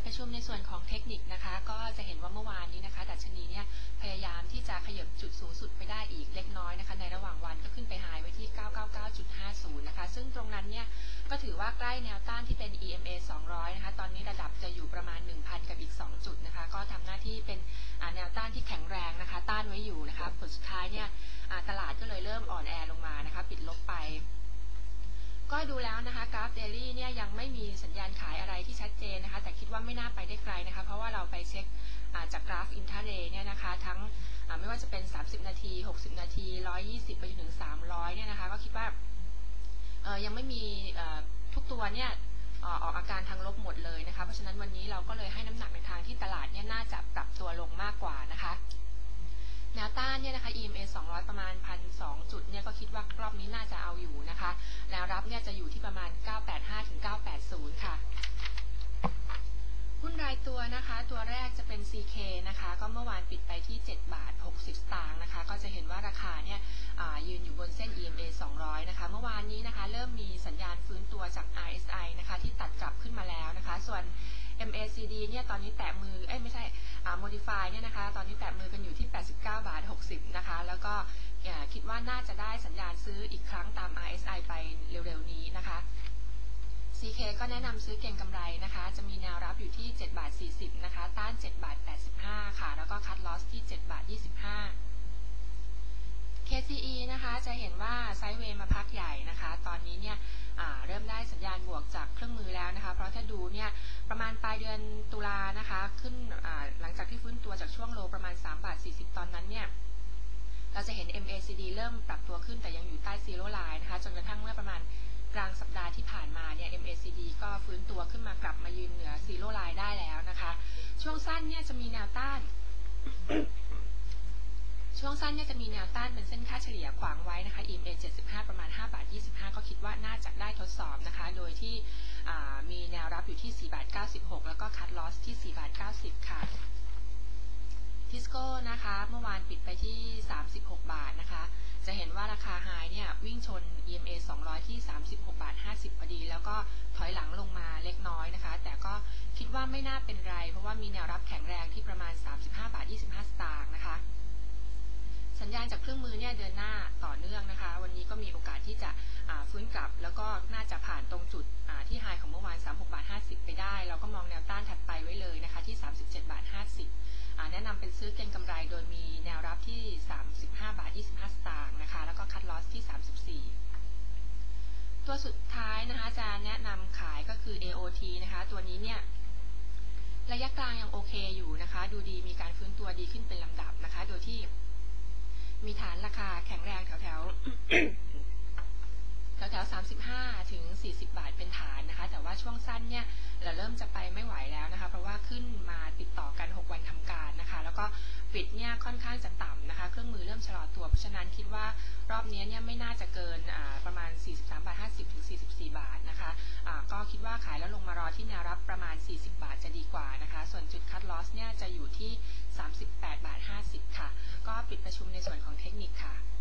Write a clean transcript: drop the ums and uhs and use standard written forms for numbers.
ประชุมในส่วนของเทคนิคนะคะก็จะเห็นว่าเมื่อวานนี้นะคะดัชนีเนี่ยพยายามที่จะขยับจุดสูงสุดไปได้อีกเล็กน้อยนะคะในระหว่างวันก็ขึ้นไปไฮไว้ที่ 999.50 นะคะซึ่งตรงนั้นเนี่ยก็ถือว่าใกล้แนวต้านที่เป็น EMA 200 นะคะตอนนี้ระดับจะอยู่ประมาณ 1,000 กับอีก 2 จุดนะคะก็ทำหน้าที่เป็นแนวต้านที่แข็งแรงนะคะต้านไว้อยู่นะคะผลสุดท้ายเนี่ยตลาดก็เลยเริ่มอ่อนแอลงมานะคะปิดลบไปก็ดูแล้วนะคะกราฟเดลี่เนี่ยยังไม่มีสัญญาณขายอะไรที่ชัดเจนนะคะแต่คิดว่าไม่น่าไปได้ไกลนะคะเพราะว่าเราไปเช็คจากกราฟอินทราเดย์เนี่ยนะคะทั้งไม่ว่าจะเป็น30นาที60นาที120ไปจนถึง300เนี่ยนะคะก็คิดว่ายังไม่มีทุกตัวเนี่ยออกอาการทางลบหมดเลยนะคะเพราะฉะนั้นวันนี้เราก็เลยให้น้ำหนักในทางที่ตลาดเนี่ยน่าจะปรับตัวลงมากกว่านะคะแนวต้านเนี่ยนะคะ EMA 200 ประมาณ 1,200 จุดเนี่ยก็คิดว่ารอบนี้น่าจะเอาอยู่นะคะแนวรับเนี่ยจะอยู่ที่ประมาณ 985 ถึง 980 ค่ะหุ้นรายตัวนะคะตัวแรกจะเป็น CK นะคะก็เมื่อวานปิดไปที่7 บาท 60 สตางค์นะคะก็จะเห็นว่าราคาเนี่ยยืนอยู่บนเส้น EMA 200 นะคะเมื่อวานนี้นะคะเริ่มมีสัญญาณฟื้นตัวจาก RSI นะคะที่ตัดกลับขึ้นมาแล้วนะคะส่วน MACD เนี่ยตอนนี้แตะมือไม่ใช่Modify เนี่ยนะคะตอนนี้แตะมือกันอยู่ที่ 89 บาท 60 นะคะแล้วก็คิดว่าน่าจะได้สัญญาณซื้ออีกครั้งตาม RSI ไปเร็วๆนี้นะคะ CK ก็แนะนำซื้อเก็งกำไรนะคะจะมีแนวรับอยู่ที่7 บาท 40 นะคะต้าน7 บาท 85 ค่ะแล้วก็คัทลอสที่7 บาท 25 KCE นะคะจะเห็นว่าไซด์เวย์มาพักใหญ่นะคะตอนนี้เนี่ยเริ่มได้สัญญาณบวกจากเครื่องมือแล้วนะคะเพราะถ้าดูเนี่ยประมาณปลายเดือนตุลานะคะขึ้นหลังจากที่ฟื้นตัวจากช่วงโลประมาณ3 บาท 40 ตอนนั้นเนี่ยเราจะเห็น MACD เริ่มปรับตัวขึ้นแต่ยังอยู่ใต้ซีโร่ไลน์นะคะจนกระทั่งเมื่อประมาณกลางสัปดาห์ที่ผ่านมาเนี่ย MACD ก็ฟื้นตัวขึ้นมากลับมายืนเหนือซีโร่ไลน์ได้แล้วนะคะช่วงสั้นเนี่ยจะมีแนวต้าน ช่วงสั้นเนี่ยจะมีแนวต้านเป็นเส้นค่าเฉลี่ยขวางไว้นะคะ EMA 75 ประมาณ5 บาท 25 ก็คิดว่าน่าจะได้ทดสอบนะคะโดยที่มีแนวรับอยู่ที่4 บาท 96 แล้วก็คัทลอสที่4 บาท 90 ค่ะทิสโก้นะคะเมื่อวานปิดไปที่36 บาทนะคะจะเห็นว่าราคาไฮเนี่ยวิ่งชน EMA 200 ที่36 บาท 50 พอดีแล้วก็ถอยหลังลงมาเล็กน้อยนะคะแต่ก็คิดว่าไม่น่าเป็นไรเพราะว่ามีแนวรับแข็งแรงที่ประมาณ35 บาท 25 สตางค์นะคะสัญญาณจากเครื่องมือเนี่ยเดินหน้าต่อเนื่องนะคะวันนี้ก็มีโอกาสที่จะฟื้นกลับแล้วก็น่าจะผ่านตรงจุดที่ไฮของเมื่อวาน36 บาท 50 ไปได้เราก็มองแนวต้านถัดไปไว้เลยนะคะที่37 บาท 50แนะนำเป็นซื้อเก็งกำไรโดยมีแนวรับที่35 บาท 25 สตางค์นะคะแล้วก็คัทลอสที่34ตัวสุดท้ายนะคะจะแนะนำขายก็คือ AOT นะคะตัวนี้เนี่ยระยะกลางยังโอเคอยู่นะคะดูดีมีการฟื้นตัวดีขึ้นเป็นลำดับนะคะโดยที่มีฐานราคาแข็งแรงแถว 35 ถึง 40 บาทเป็นฐานนะคะแต่ว่าช่วงสั้นเนี่ยเราเริ่มจะไปไม่ไหวแล้วนะคะเพราะว่าขึ้นมาติดต่อกัน6 วันทำการนะคะแล้วก็ปิดเนี่ยค่อนข้างจะต่ำนะคะเครื่องมือเริ่มชะลอตัวเพราะฉะนั้นคิดว่ารอบนี้เนี่ยไม่น่าจะเกินประมาณ43 บาท 50 ถึง 44 บาทนะคะก็คิดว่าขายแล้วลงมารอที่แนวรับประมาณ40 บาทจะดีกว่านะคะส่วนจุดคัทลอสเนี่ยจะอยู่ที่38 บาท 50 ค่ะก็ปิดประชุมในส่วนของเทคนิคค่ะ